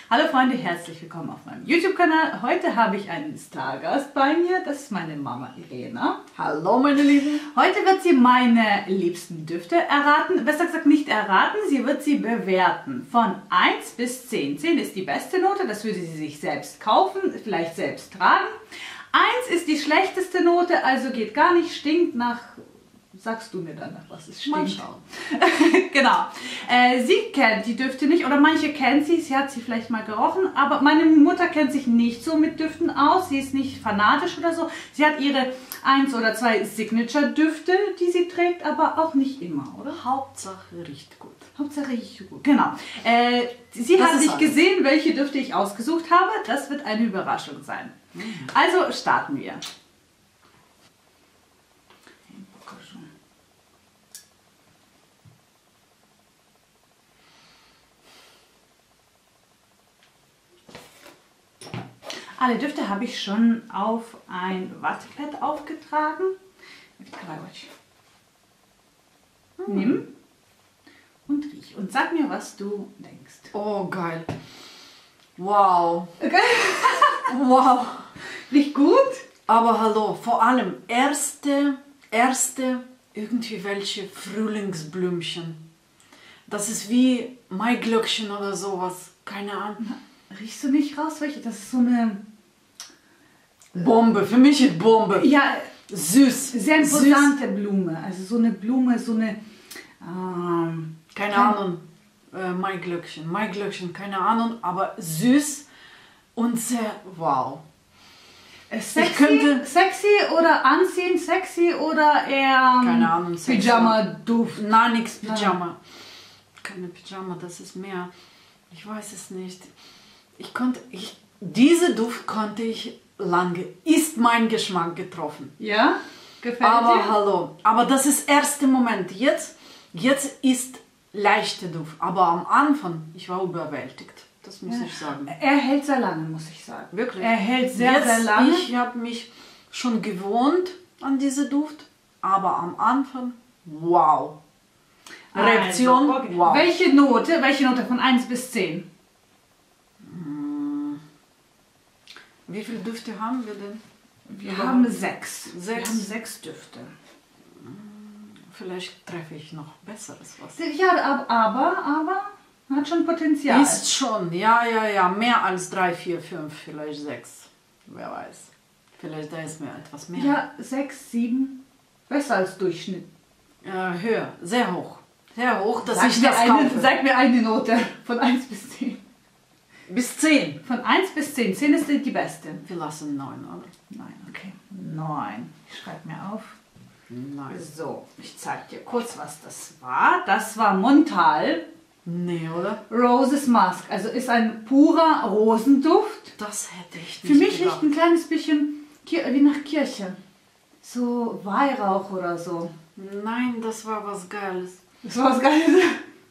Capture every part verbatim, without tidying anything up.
Hallo Freunde, herzlich willkommen auf meinem YouTube-Kanal. Heute habe ich einen Stargast bei mir, das ist meine Mama Irena. Hallo meine Lieben. Heute wird sie meine liebsten Düfte erraten, besser gesagt nicht erraten, sie wird sie bewerten. Von eins bis zehn. zehn ist die beste Note, das würde sie sich selbst kaufen, vielleicht selbst tragen. eins ist die schlechteste Note, also geht gar nicht, stinkt nach... Sagst du mir dann, nach was es stinkt? Mal schauen. Genau. Äh, sie kennt die Düfte nicht oder manche kennt sie, sie hat sie vielleicht mal gerochen, aber meine Mutter kennt sich nicht so mit Düften aus, sie ist nicht fanatisch oder so. Sie hat ihre eins oder zwei Signature-Düfte, die sie trägt, aber auch nicht immer, oder? Hauptsache riecht gut. Hauptsache riecht gut, genau. Äh, sie Das hat ist nicht alles. gesehen, welche Düfte ich ausgesucht habe, das wird eine Überraschung sein. Mhm. Also starten wir. Alle Düfte habe ich schon auf ein Wattepad aufgetragen. Nimm und riech und sag mir, was du denkst. Oh, geil. Wow. Okay. Wow. Riecht gut? Aber hallo, vor allem erste, erste irgendwie welche Frühlingsblümchen. Das ist wie Maiglöckchen oder sowas. Keine Ahnung. Riechst du nicht raus, welche? Das ist so eine... Bombe, für mich ist Bombe. Ja, Süß. sehr imposante Süß. Blume. Also so eine Blume, so eine... Ähm, keine Ahnung. Äh, Maiglöckchen, Maiglöckchen, keine Ahnung. Aber süß und sehr... Wow. Sexy, ich könnte, sexy oder anziehen, sexy oder eher... Keine Ahnung. Pyjama-Duft. Nein, nichts Pyjama. Keine Pyjama, das ist mehr... Ich weiß es nicht. Ich konnte... Ich, diese Duft konnte ich... lange, ist mein Geschmack getroffen. Ja? Gefällt aber dir? hallo, aber das ist der erste Moment. Jetzt, jetzt ist leichter Duft, aber am Anfang, ich war überwältigt. Das muss ja. ich sagen. Er hält sehr lange, muss ich sagen. Wirklich? Er hält sehr, jetzt, sehr lange. Ich habe mich schon gewohnt an diese Duft, aber am Anfang, wow. Reaktion, also, okay. wow. Welche Note, welche Note von eins bis zehn? Wie viele Düfte haben wir denn? Wir ja. haben sechs. sechs. Wir haben sechs Düfte. Vielleicht treffe ich noch besseres was. Ja, aber, aber hat schon Potenzial. Ist schon, ja, ja, ja. Mehr als drei, vier, fünf, vielleicht sechs. Wer weiß. Vielleicht da ist mir etwas mehr. Ja, sechs, sieben. Besser als Durchschnitt. Ja, höher, sehr hoch. Sehr hoch, dass sag ich das eine, kaufe. Sag mir eine Note von eins bis zehn. Bis zehn. Von eins bis zehn. zehn ist die beste. Wir lassen neun, oder? neun, okay. neun. Ich schreibe mir auf. neun. So, ich zeige dir kurz, was das war. Das war Montal. Nee, oder? Roses Musk. Also ist ein purer Rosenduft. Das hätte ich nicht Für mich gedacht. riecht ein kleines bisschen wie nach Kirche. So Weihrauch oder so. Nein, das war was Geiles. Das war was Geiles.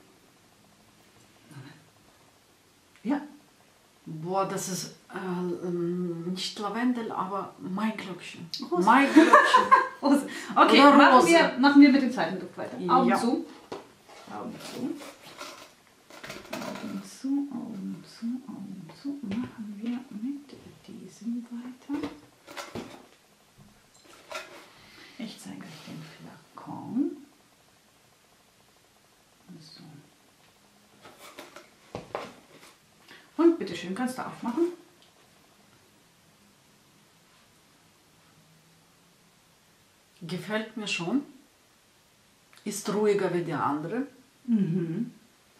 Ja. Boah, das ist äh, nicht Lavendel, aber Maiglöckchen. Rose. Maiglöckchen. Rose. Okay, Oder machen Rose. wir, machen wir mit dem zweiten Duft weiter. Augen Ja. zu. Augen zu. Augen zu, Augen zu, Augen zu. Machen wir mit diesem weiter. Ich zeige euch den Flakon. So. Und bitteschön, kannst du aufmachen. Gefällt mir schon. Ist ruhiger wie die andere. Mhm.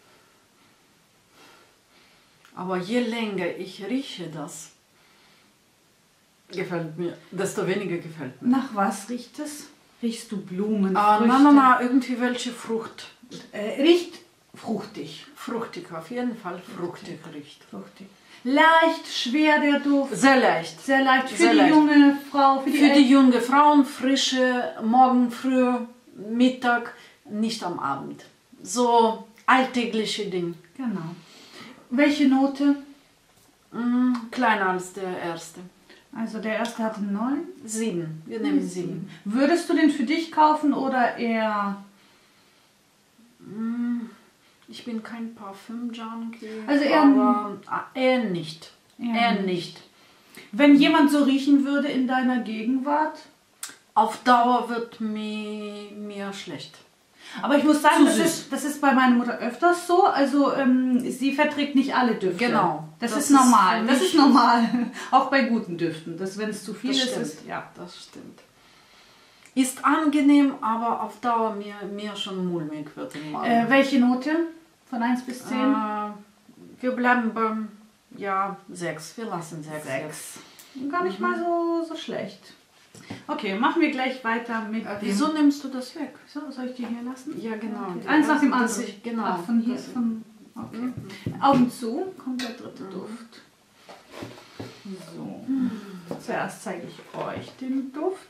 Aber je länger ich rieche das, gefällt mir, desto weniger gefällt mir. Nach was riecht es? Riechst du Blumen? Ah, Früchte? nein, nein, nein, irgendwie welche Frucht. Äh, riecht fruchtig. Fruchtig, auf jeden Fall fruchtig riecht. fruchtig. Leicht, schwer der Duft. Sehr leicht. Sehr leicht für Sehr die leicht. junge Frau, für die, Für die Äl- junge Frauen, frische, morgen früh, Mittag, nicht am Abend. So alltägliche Dinge. Genau. Welche Note? Mm, kleiner als der erste. Also der erste hatte neun. Sieben. Wir nehmen sieben. Würdest du den für dich kaufen oder eher... Mm, Ich bin kein Parfüm-Junkie. Also eher, aber eher nicht. Eher Eher nicht. nicht. Wenn jemand so riechen würde in deiner Gegenwart. Auf Dauer wird mir, mir schlecht. Aber ich muss sagen, Zu das süß. ist, das ist bei meiner Mutter öfters so. Also ähm, sie verträgt nicht alle Düfte. Genau. Das, Das ist ist normal. für Das mich- ist normal. Auch bei guten Düften. Das, wenn es zu viel Das ist, stimmt. ist. Ja. Das stimmt. Ist angenehm, aber auf Dauer mir, mir schon mulmig wird im Magen. Äh, welche Note? Von eins bis zehn? Äh, wir bleiben beim, ja, sechs. Wir lassen sechs. sechs. Gar nicht mal so, so schlecht. Okay, machen wir gleich weiter mit Äh, dem... wieso nimmst du das weg? So, soll ich die hier lassen? Ja, genau. Okay. Eins nach dem Das anderen. ich- genau. Ach, von hier, Das- von... Okay. Augen zu, kommt der dritte Duft. So. Zuerst zeige ich euch den Duft.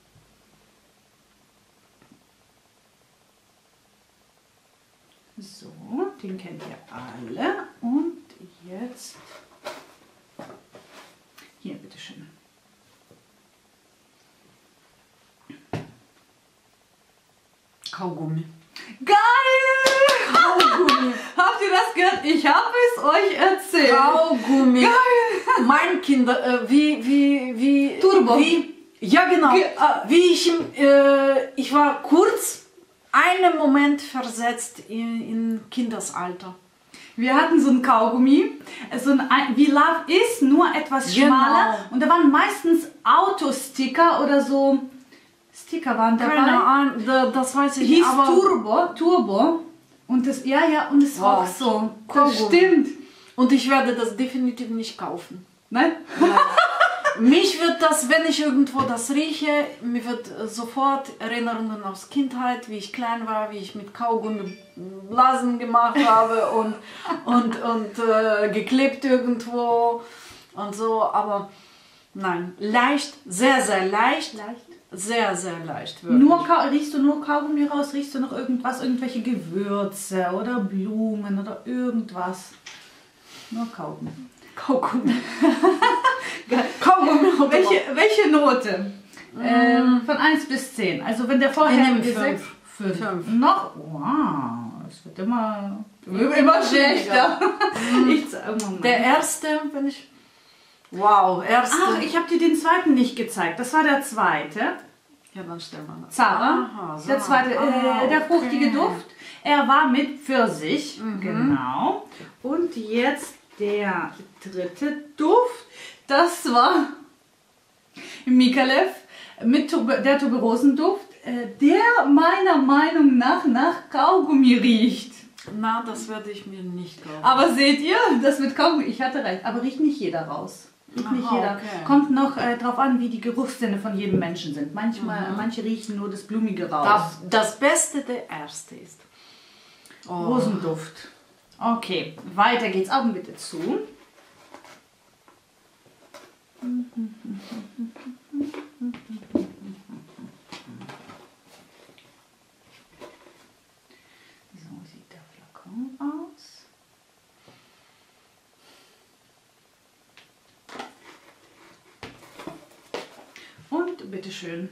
So, den kennt ihr alle. Und jetzt... Hier, bitteschön. Kaugummi. Geil! Kaugummi. Habt ihr das gehört? Ich habe es euch erzählt. Kaugummi. Mein Kinder, äh, wie, wie, wie... Turbo. Wie, ja, genau. Ge- äh, Wie ich, im, äh, ich war kurz einen Moment versetzt in, in Kindesalter. Wir hatten so ein Kaugummi, so ein, wie Love ist, nur etwas Genau. schmaler. Und da waren meistens Autosticker oder so Sticker waren dabei. Keine Ahnung, da- das weiß ich Hieß aber... Turbo, Turbo. Und das, ja, ja, und es war Wow. auch so. Das Kaugummi. stimmt. Und ich werde das definitiv nicht kaufen. Nein? Mich wird das, wenn ich irgendwo das rieche, mir wird äh, sofort Erinnerungen aus Kindheit, wie ich klein war, wie ich mit Kaugummi Blasen gemacht habe und, und, und äh, geklebt irgendwo und so. Aber nein, leicht, sehr, sehr leicht. Leicht. Sehr, sehr leicht. Wirklich. Nur Kau riechst du nur Kaugummi raus? Riechst du noch irgendwas, irgendwelche Gewürze oder Blumen oder irgendwas? Nur Kaugummi. Kaugummi. Kaugummi. Welche, welche Note? Ähm, von eins bis zehn. Also wenn der Ich vorher nehme gesagt... fünf. Fünf. Noch? Wow, es wird immer, immer schlechter. Ich, oh Moment. Der erste, wenn ich... Wow, erste. Ach, ich habe dir den zweiten nicht gezeigt. Das war der zweite. Ja, dann stellen wir das. Zara. Aha, so. Der zweite, Ah, äh, der okay. fruchtige Duft. Er war mit Pfirsich. Mhm. Genau. Und jetzt der dritte Duft. Das war Micallef mit Tube, der Tuberosenduft, äh, der meiner Meinung nach nach Kaugummi riecht. Na, das werde ich mir nicht kaufen. Aber seht ihr, das mit Kaugummi, ich hatte recht, aber riecht nicht jeder raus. Riecht nicht Aha, jeder. okay. Kommt noch äh, drauf an, wie die Geruchssinne von jedem Menschen sind. Manchmal, Manche riechen nur das Blumige raus. das, das Beste der erste ist. Oh. Rosenduft. Okay, weiter geht's. Augen bitte zu. So sieht der Flakon aus. Und bitteschön.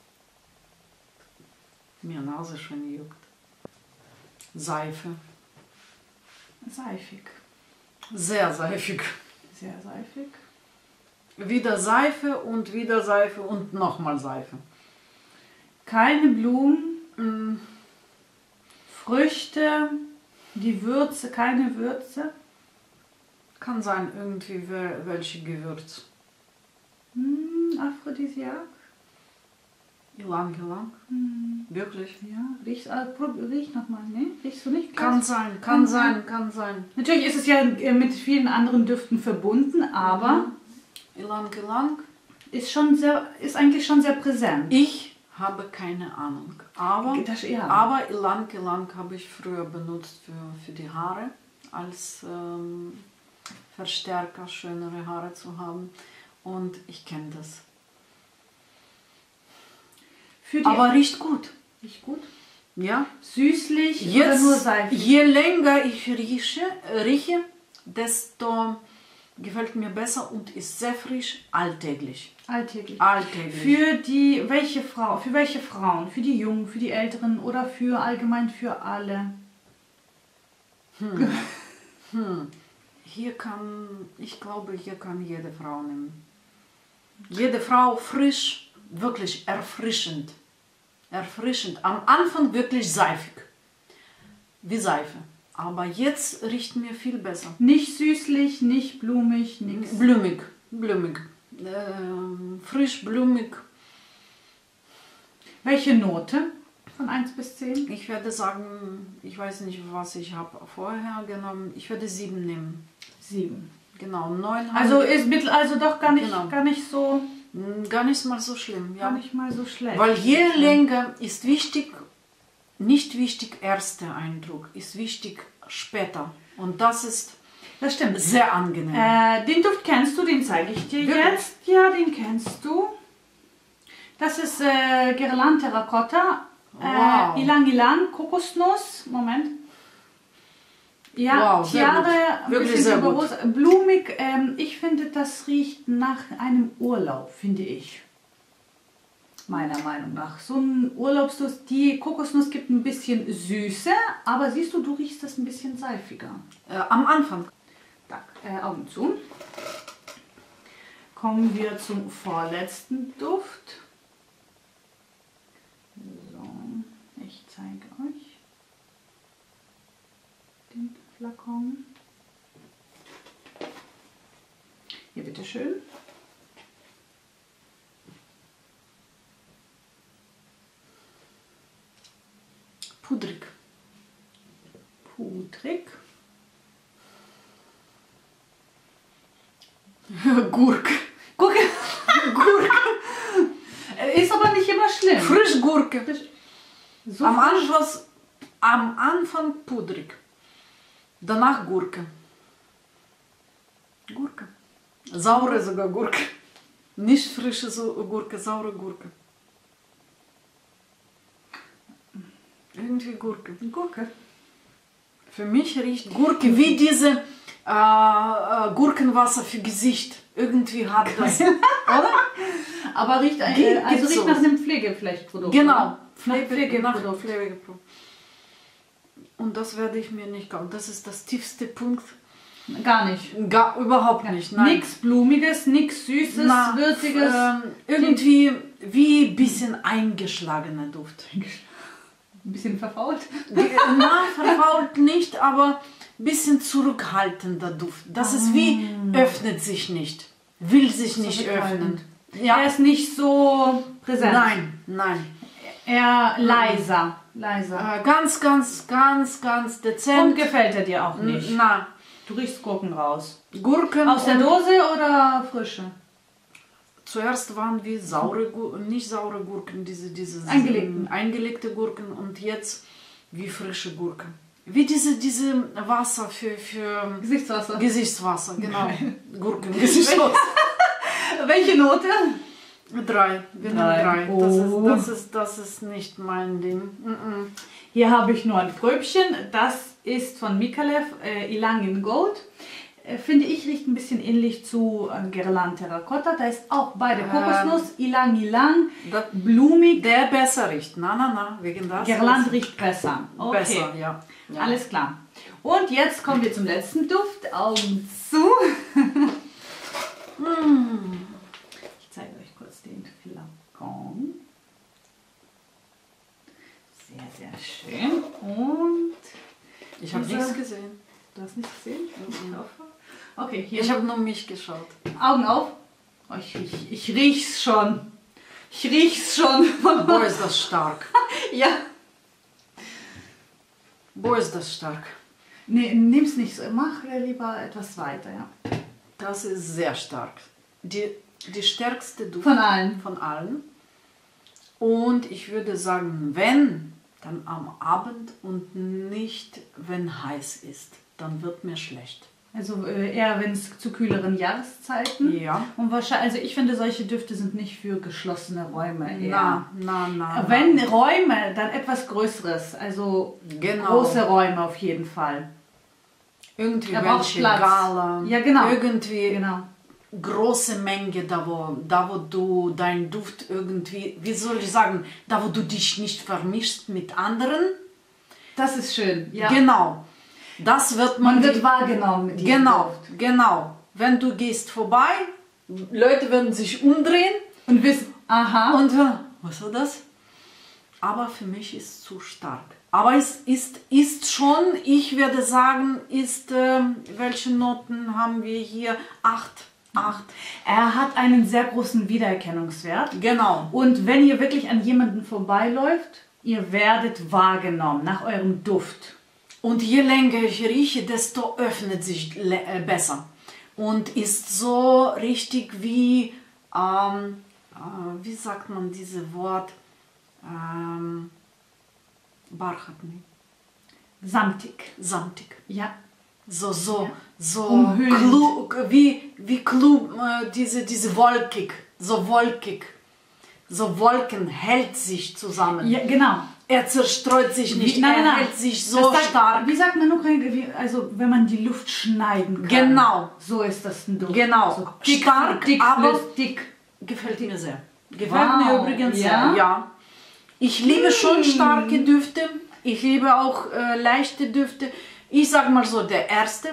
Mir Nase schon juckt. Seife. Seifig. Sehr seifig. Sehr seifig. Wieder Seife und wieder Seife und nochmal Seife. Keine Blumen, Mm, Früchte, die Würze, keine Würze. Kann sein, irgendwie wel- welche Gewürz. Hm, Aphrodisiak. Ilang, Ilang. Hm, Wirklich? ja, riech, äh, prob, riech nochmal, ne? Riechst du nicht? Kann Krass. sein, Kann kann sein, kann sein. Natürlich ist es ja äh, mit vielen anderen Düften verbunden, aber Ilang, Ilang. ist schon sehr, ist eigentlich schon sehr präsent. Ich habe keine Ahnung. Aber, Das, ja. aber Ilang, Ilang habe ich früher benutzt für, für die Haare, als ähm, Verstärker, schönere Haare zu haben. Und ich kenne das. Für die Aber riecht gut. riecht gut. Ja. Süßlich oder Jetzt, nur seifig? je länger ich rieche, äh, rieche, desto gefällt mir besser und ist sehr frisch, alltäglich. Alltäglich. Alltäglich. Für die, welche Frau, für welche Frauen? Für die Jungen, für die Älteren oder für allgemein für alle? Hm. Hm. Hier kann, ich glaube, hier kann jede Frau nehmen. Jede Frau frisch, wirklich erfrischend. Erfrischend. Am Anfang wirklich seifig. Wie Seife. Aber jetzt riecht mir viel besser. Nicht süßlich, nicht blumig, nichts. Blumig. Blumig. Ähm, frisch, blumig. Welche Note von eins bis zehn? Ich würde sagen, ich weiß nicht, was ich habe vorher genommen. Ich würde sieben nehmen. sieben. Genau, neun. Also ist mit, also doch gar nicht, Genau. gar nicht so, Gar nicht mal so schlimm. Ja. gar nicht mal so schlecht. Weil je länger ist wichtig, nicht wichtig erster Eindruck, ist wichtig später. Und das ist Das stimmt. sehr angenehm. Äh, den Duft kennst du, den zeige ich dir Wirklich? jetzt. Ja, den kennst du. Das ist äh, Guerlain Terracotta. Wow. Äh, Ilang Ilang, Kokosnuss. Moment. Ja, Wow, sehr Tiare, gut. ein Wirklich bisschen sehr gut. tuberose, blumig. Ähm, ich finde, das riecht nach einem Urlaub, finde ich. Meiner Meinung nach. So ein Urlaubsduft. Die Kokosnuss gibt ein bisschen Süße, aber siehst du, du riechst das ein bisschen seifiger. Äh, am Anfang. Tak, äh, Augen zu. Kommen wir zum vorletzten Duft. So, ich zeige euch den Flakon. Hier, bitteschön. Pudrig. Pudrig. Gurke. Gurke. Gurke. Ist aber nicht immer schlimm. Frischgurke. So Am frisch. Anfang, am Anfang pudrig. Danach Gurke. Gurke. Saure sogar Gurke. Nicht frische Gurke, saure Gurke. Irgendwie Gurke. Gurke. Für mich riecht Gurke wie diese äh, äh, Gurkenwasser für Gesicht. Irgendwie hat das, oder? Aber riecht, ein, Gibt- äh, also gibt's riecht sowas? nach einem Pflegefleischprodukt. Genau. oder? Pflege, Pflegeprodukt. nach Pflegeprodukt. Und das werde ich mir nicht kaufen. Das ist das tiefste Punkt. Gar nicht. Gar, überhaupt nicht. Nein. Nichts Blumiges, nichts Süßes, Na, Würziges. Ähm, irgendwie wie ein bisschen eingeschlagener Duft. Ein bisschen verfault. Na, verfault nicht, aber ein bisschen zurückhaltender Duft. Das ist wie, öffnet sich nicht. Will sich nicht Zurückhaltend. öffnen. Ja. Er ist nicht so präsent. Nein, nein. Eher leiser. Leiser. Äh, ganz, ganz, ganz, ganz Und dezent. gefällt er dir auch nicht. Na, Du riechst Gurken raus. Gurken. Aus der und- Dose oder frische? Zuerst waren wir saure Gurken, nicht saure Gurken, diese, diese Eingelegten. eingelegte Gurken und jetzt wie frische Gurken. Wie diese, diese Wasser für, für Gesichtswasser. Gesichtswasser, genau. Gurken, Gesichtswasser. Welche Note? Drei, wir nehmen Drei. drei. Oh. Das, ist, das, ist, das ist nicht mein Ding. Mm-mm. Hier habe ich nur ein Pröbchen. Das ist von Micallef, äh, Ilang in Gold. Äh, finde ich, riecht ein bisschen ähnlich zu äh, Guerlain Terracotta. Da ist auch beide Ähm. Kokosnuss, Ilang Ilang, Da- blumig. Der besser riecht. Na, na, na, wegen das. Guerlain riecht besser. Okay. Besser, ja. ja. Alles klar. Und jetzt kommen wir zum letzten Duft. Augen zu. Ich zeige euch kurz den Flakon. Sehr, sehr schön. Und Ich habe Dieser- nichts gesehen. du hast nichts gesehen? Ich hoffe. Okay, hier. Ich habe nur mich geschaut. Augen auf. Oh, ich, riech, ich riech's schon. Ich riech's schon. Boah, ist das stark. Ja. Boah, ist das stark. Nee, nimm's nicht so. Mach lieber etwas weiter, ja. Das ist sehr stark. Die, die stärkste Duft Von allen. von allen. Und ich würde sagen, wenn, dann am Abend und nicht, wenn heiß ist. Dann wird mir schlecht. Also äh, eher, wenn es zu kühleren Jahreszeiten. Ja. Und wahrscheinlich, also ich finde, solche Düfte sind nicht für geschlossene Räume. Eher. Na, na, na. Wenn na. Räume, dann etwas Größeres. Also Genau. große Räume auf jeden Fall. Irgendwie Er braucht welche Platz. Gala. Ja, genau. Irgendwie Genau. große Menge, da wo, da wo du deinen Duft irgendwie, wie soll ich sagen, da wo du dich nicht vermischst mit anderen. Das ist schön. Ja. Genau. Das wird man... Man wird wahrgenommen mit diesem Genau, Duft. genau. Wenn du gehst vorbei, Leute werden sich umdrehen Und wissen, aha. und äh, was war das? Aber für mich ist es zu stark. Aber es ist, ist schon, ich würde sagen, ist, äh, welche Noten haben wir hier? Acht. Acht. Er hat einen sehr großen Wiedererkennungswert. Genau. Und wenn ihr wirklich an jemanden vorbeiläuft, ihr werdet wahrgenommen nach eurem Duft. Und je länger ich rieche, desto öffnet sich le- äh, besser. Und ist so richtig wie, ähm, äh, wie sagt man dieses Wort? Ähm, Barchatni. Samtig. Samtig. Ja. So, so, Ja. so, Umhüllend. Klu, wie, wie Klu, äh, diese, diese wolkig, so wolkig. So Wolken hält sich zusammen. Ja, genau. Er zerstreut sich nicht, Wie- nein, er nein. hält sich so Das sagt- stark. Wie sagt man noch, wie- also wenn man die Luft schneiden kann. Genau. So ist das ein Duft. Genau. So dick, Stark, dick, aber- flüss- dick. Gefällt mir sehr. Gefällt Wow. mir übrigens Ja? sehr, ja. Ich liebe schon starke Düfte. Ich liebe auch äh, leichte Düfte. Ich sag mal so, der erste.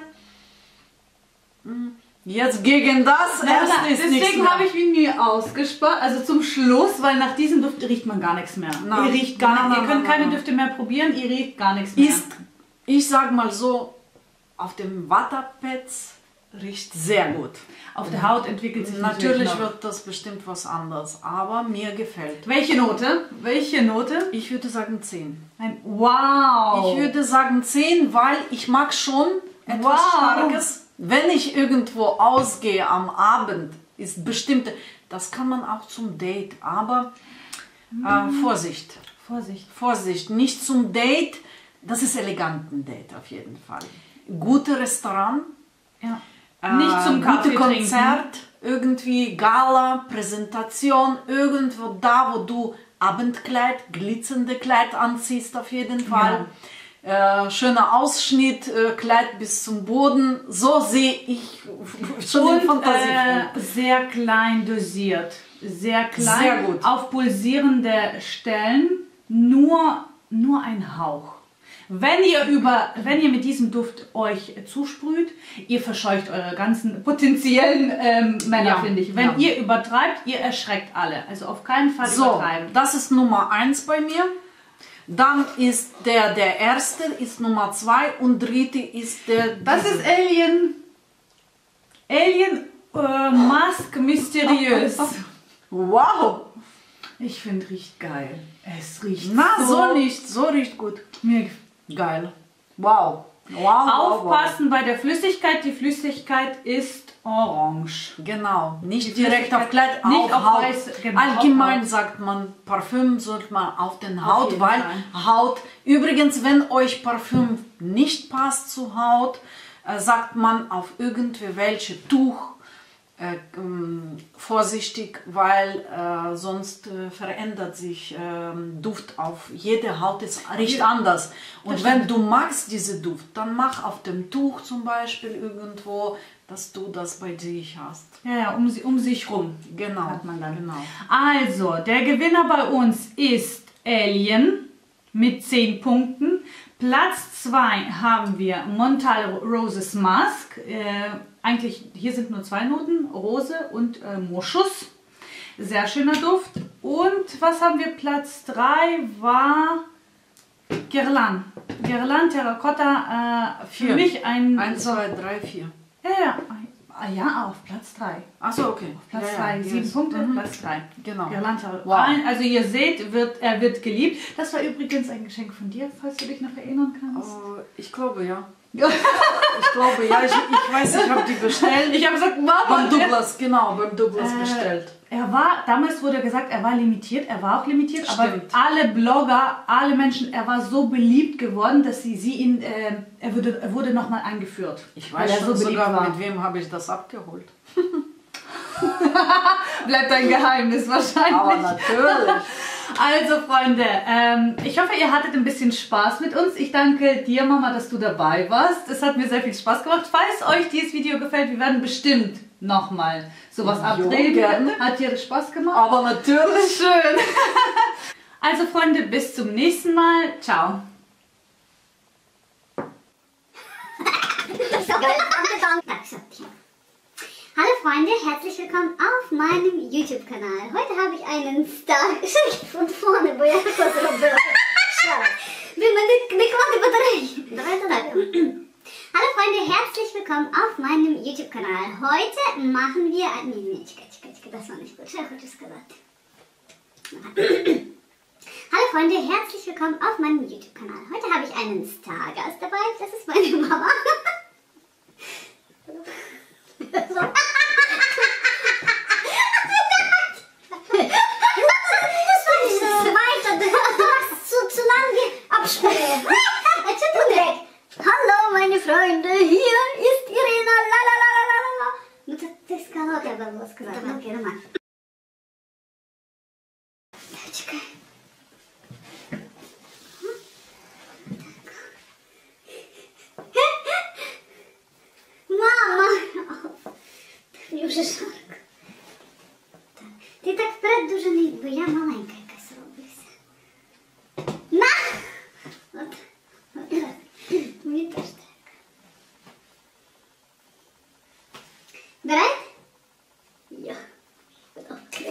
Hm, Jetzt gegen das Nein, erste nein, ist nichts deswegen mehr. habe ich ihn mir ausgespart, also zum Schluss, weil nach diesem Duft riecht man gar nichts mehr. Nein. Ihr riecht gar Nein, nichts. nein, Ihr könnt nein, keine nein. Düfte mehr probieren, ihr riecht gar nichts mehr. Ist, ich sag mal so, auf dem Wattapads riecht sehr gut. Auf der Haut entwickelt sich Natürlich noch. wird das bestimmt was anderes, aber mir gefällt. Welche Note? Welche Note? Ich würde sagen zehn. Ein Wow! Ich würde sagen zehn, weil ich mag schon etwas Wow. Starkes. Wenn ich irgendwo ausgehe am Abend, ist bestimmte, das kann man auch zum Date, aber äh, Vorsicht, Vorsicht. Vorsicht, nicht zum Date, das ist eleganten Date auf jeden Fall. Gute Restaurant, Ja. äh, Nicht zum Kaffee gute Konzert, irgendwie Gala, Präsentation, irgendwo da, wo du Abendkleid, glitzernde Kleid anziehst auf jeden Fall. Äh, schöner Ausschnitt, äh, Kleid bis zum Boden. So sehe ich schon Und den Fantasie. äh, sehr klein dosiert. Sehr klein. Sehr gut. Auf pulsierende Stellen. Nur, nur ein Hauch. Wenn ihr, über, wenn ihr mit diesem Duft euch zusprüht, ihr verscheucht eure ganzen potenziellen ähm, Männer, Ja, finde ich. Wenn ja. ihr übertreibt, ihr erschreckt alle. Also auf keinen Fall So, übertreiben. das ist Nummer eins bei mir. Dann ist der, der erste ist Nummer zwei und dritte ist der... Das diese- ist Alien. Alien äh, Mask mysteriös. Wow! Ich finde, riecht geil. Es riecht Na, so. so nicht, so riecht gut. Mir gef- Geil. Wow. Wow, wow, Aufpassen bei der Flüssigkeit. Die Flüssigkeit ist orange. wow. Genau. Nicht Die direkt auf Flüssigkeit, Kleid, nicht auf auf Haut. weiß, genau, Allgemein auf Haut. sagt man, Parfüm sollte man auf den Auf Haut, jeden weil Fall. Haut... Übrigens, wenn euch Parfüm nicht passt zu Haut, äh, sagt man auf irgendwelche Tuch, Äh, ähm, vorsichtig, weil äh, sonst äh, verändert sich ähm, Duft auf jede Haut, ist riecht anders. Und wenn du magst diese Duft, dann mach auf dem Tuch zum Beispiel irgendwo, dass du das bei sich hast. Ja, ja, um, sie- um sich rum. Genau. Hat man dann. Genau. Also, der Gewinner bei uns ist Alien mit zehn Punkten. Platz zwei haben wir Montal Roses Mask. Äh, eigentlich, hier sind nur zwei Noten, Rose und äh, Moschus. Sehr schöner Duft. Und was haben wir? Platz drei war Guerlain. Guerlain Terracotta. Äh, für Vier. mich ein... Eins, zwei, drei, vier. Ja, ja, ah, ja, auf Platz drei. Achso, okay. Platz Ja, drei, ja, sieben yes. Punkte, Mhm. Platz drei. Genau. Guerlain Wow. Ein- Also ihr seht, wird, er wird geliebt. Das war übrigens ein Geschenk von dir, falls du dich noch erinnern kannst. Oh, ich glaube ja. Ich glaube ja. Ich, ich weiß, ich habe die bestellt. Ich habe gesagt, Mama, Beim Douglas, genau, beim Douglas Äh, bestellt. er war, damals wurde gesagt, er war limitiert, er war auch limitiert, aber Stimmt. alle Blogger, alle Menschen, er war so beliebt geworden, dass sie, sie ihn, äh, er wurde, er wurde nochmal eingeführt. Ich weil weiß er schon so beliebt sogar, war. mit wem habe ich das abgeholt. Bleibt ein Geheimnis wahrscheinlich. Aber natürlich. Also Freunde, ähm, ich hoffe, ihr hattet ein bisschen Spaß mit uns. Ich danke dir, Mama, dass du dabei warst. Es hat mir sehr viel Spaß gemacht. Falls euch dieses Video gefällt, wir werden bestimmt nochmal sowas Jo, abdrehen. gerne. Hat dir das Spaß gemacht? Aber natürlich. Schön. Also Freunde, bis zum nächsten Mal. Ciao. Geil, danke, danke. Так, все, тихо. Hallo Freunde, herzlich willkommen auf meinem YouTube-Kanal. Heute habe ich einen Star... Von vorne, бо я тако зробила. Блин, мене не кладе батареї. Давайте так. Hallo Freunde, herzlich willkommen auf meinem YouTube-Kanal. Heute machen wir... Nee, nee, чекай, чекай, чекай, das war nicht gut. Що я хочу сказати? Hallo Freunde, herzlich willkommen auf meinem YouTube-Kanal. Heute habe ich einen Stargast dabei. Das ist meine Mama. So. Zu lange abspielen. Hallo meine Freunde, hier ist Irina. La la la la la la. Ну це ти сказала, треба було сказати. Ну окей, нормально. Чекай. Мама! Мені вже жарко. Так. Ти так вперед дуже не йди, бо я маленька якась роблюся. На! От. От так. Мені теж так. Берете? Йо. Окей.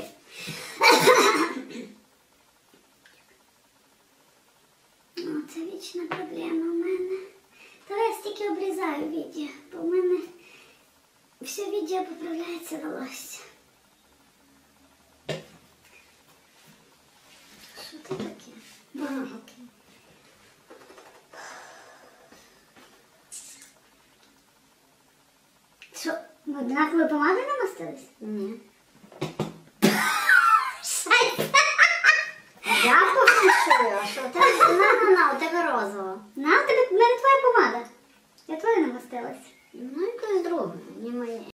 О, це вічна проблема у мене. Та я стільки обрізаю відео, бо в мене все відео поправляється волосся. Що це таке? Ага, окей. Що, однакової помади намастились? Ні. Шайся! Я пошую, що у тебе, на, на, на, у тебе розово. На, у тебе, в мене твоя помада. Я твоя намастилась. Ну, якась друга, не моя.